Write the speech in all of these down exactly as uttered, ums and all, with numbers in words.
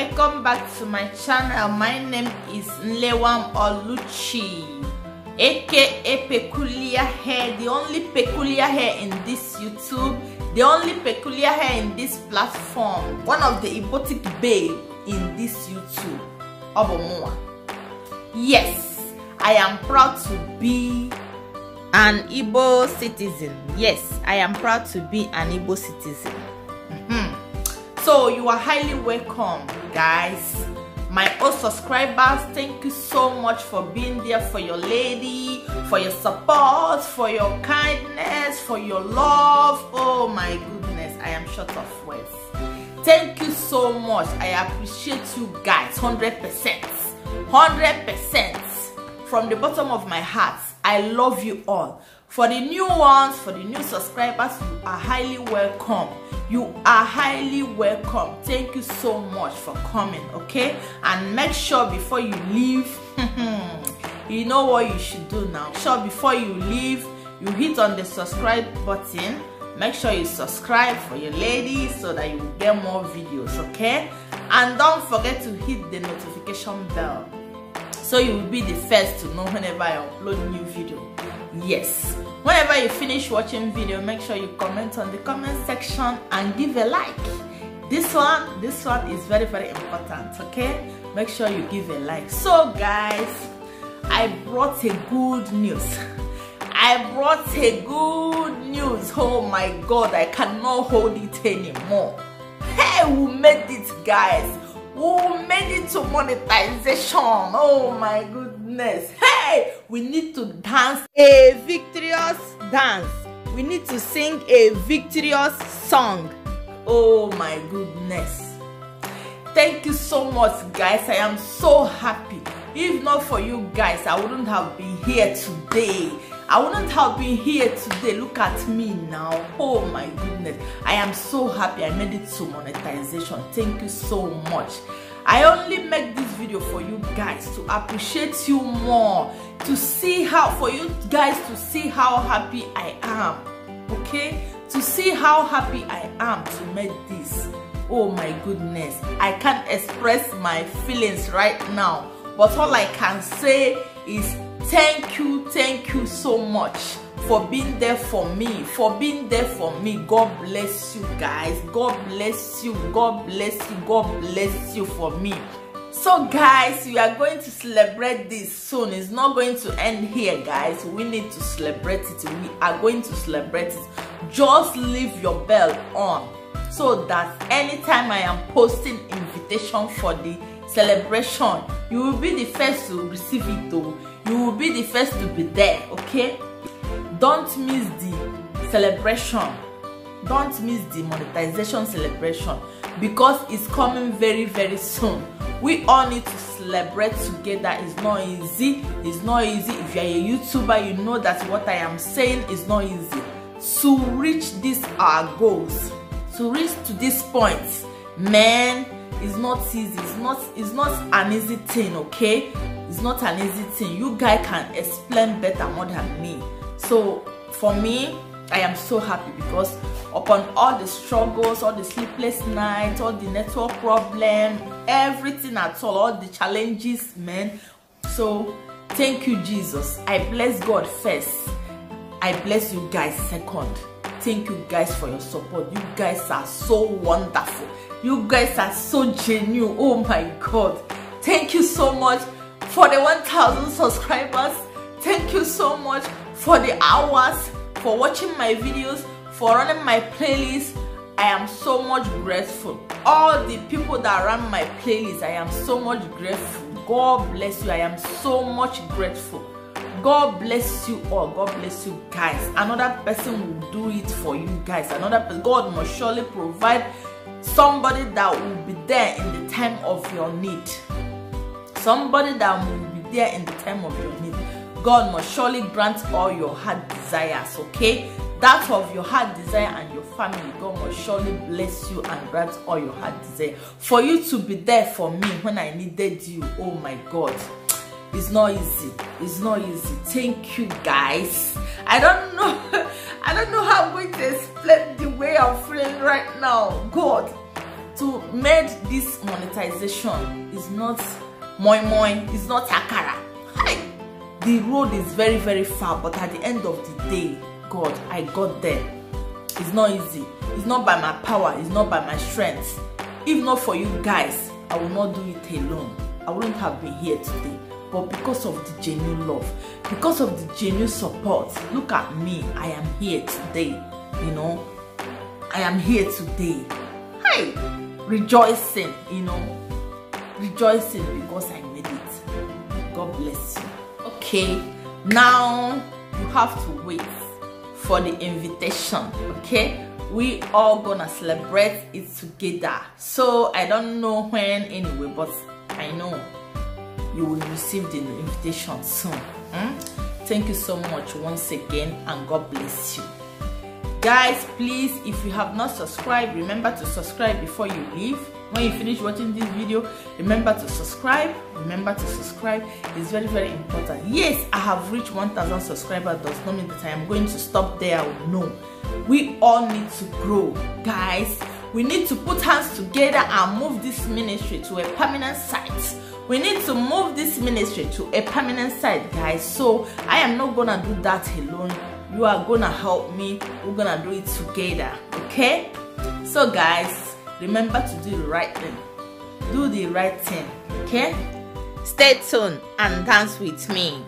welcome back to my channel. My name is Nlewam Oluchi, aka Peculiar Hair, the only peculiar hair in this YouTube, the only peculiar hair in this platform, one of the erotic babe in this YouTube. Obomoa. Yes, I am proud to be an Igbo citizen. Yes, I am proud to be an Igbo citizen. Mm-hmm. So you are highly welcome, guys. My old subscribers, thank you so much for being there for your lady, for your support, for your kindness, for your love. Oh my goodness, I am short of words. Thank you so much. I appreciate you guys one hundred percent. one hundred percent. From the bottom of my heart, I love you all. For the new ones, for the new subscribers, you are highly welcome. You are highly welcome. Thank you so much for coming, okay? And make sure before you leave, you know what you should do now. Sure, before you leave, you hit on the subscribe button. Make sure you subscribe for your ladies so that you will get more videos, okay? And don't forget to hit the notification bell so you will be the first to know whenever I upload new video. Yes, whenever you finish watching video, make sure you comment on the comment section and give a like. This one, this one is very, very important, okay? Make sure you give a like. So guys, I brought a good news. I brought a good news. Oh my God, I cannot hold it anymore. Hey, we made it, guys. We made it to monetization. Oh my goodness. Hey, we need to dance a victorious dance. We need to sing a victorious song. Oh my goodness. Thank you so much, guys. I am so happy. If not for you guys, I wouldn't have been here today. I wouldn't have been here today. Look at me now. Oh my goodness. I am so happy I made it to monetization. Thank you so much. I only make this video for you guys to appreciate you more, to see how, for you guys to see how happy I am. Okay? To see how happy I am to make this. Oh my goodness. I can't express my feelings right now. But all I can say is thank you, thank you so much for being there for me, for being there for me. God bless you guys. God bless you. God bless you. God bless you for me. So guys, we are going to celebrate this soon. It's not going to end here, guys. We need to celebrate it. We are going to celebrate it. Just leave your bell on so that anytime I am posting invitation for the celebration, you will be the first to receive it though. You will be the first to be there, okay? Don't miss the celebration. Don't miss the monetization celebration because it's coming very, very soon. We all need to celebrate together. It's not easy. It's not easy. If you're a YouTuber, you know that what I am saying is not easy. To reach these our goals, to reach to this point, man, it's not easy. It's not, it's not an easy thing, okay? It's not an easy thing. You guys can explain better more than me. So for me, I am so happy because upon all the struggles, all the sleepless nights, all the network problem, everything at all, all the challenges, man. So thank you, Jesus. I bless God first. I bless you guys second. Thank you guys for your support. You guys are so wonderful. You guys are so genuine. Oh my God. Thank you so much for the one thousand subscribers. Thank you so much for the hours, for watching my videos, for running my playlist. I am so much grateful. All the people that run my playlist, I am so much grateful. God bless you. I am so much grateful. God bless you all. God bless you guys. Another person will do it for you guys. Another person. God must surely provide somebody that will be there in the time of your need. Somebody that will be there in the time of your need. God must surely grant all your heart desires, okay? That of your heart desire and your family, God must surely bless you and grant all your heart desire. For you to be there for me when I needed you, oh my God. It's not easy. It's not easy. Thank you guys. I don't know. I don't know how I'm going to explain the way I'm feeling right now. God. to make this monetization is not moi moi, it's not akara. Hi. The road is very very far, but at the end of the day, God, I got there. It's not easy. It's not by my power, it's not by my strength. If not for you guys, I will not do it alone. I wouldn't have been here today. But because of the genuine love, because of the genuine support, look at me, I am here today. You know, I am here today. Hi, rejoicing, you know, rejoicing because I made it. God bless you. Okay, now you have to wait for the invitation. Okay, we all gonna celebrate it together. So I don't know when anyway, but I know you will receive the invitation soon. Hmm? Thank you so much once again, and God bless you. Guys, please, if you have not subscribed, remember to subscribe before you leave. When you finish watching this video, remember to subscribe. Remember to subscribe. It's very very important. Yes, I have reached one thousand subscribers. Does not mean that I am going to stop there. No, we all need to grow, guys. We need to put hands together and move this ministry to a permanent site. We need to move this ministry to a permanent site, guys. So I am not gonna do that alone. You are gonna help me. We're gonna do it together. Okay? So guys, remember to do the right thing. Do the right thing. Okay? Stay tuned and dance with me.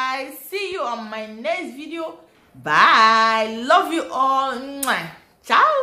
On my next video. Bye. Love you all. Ciao.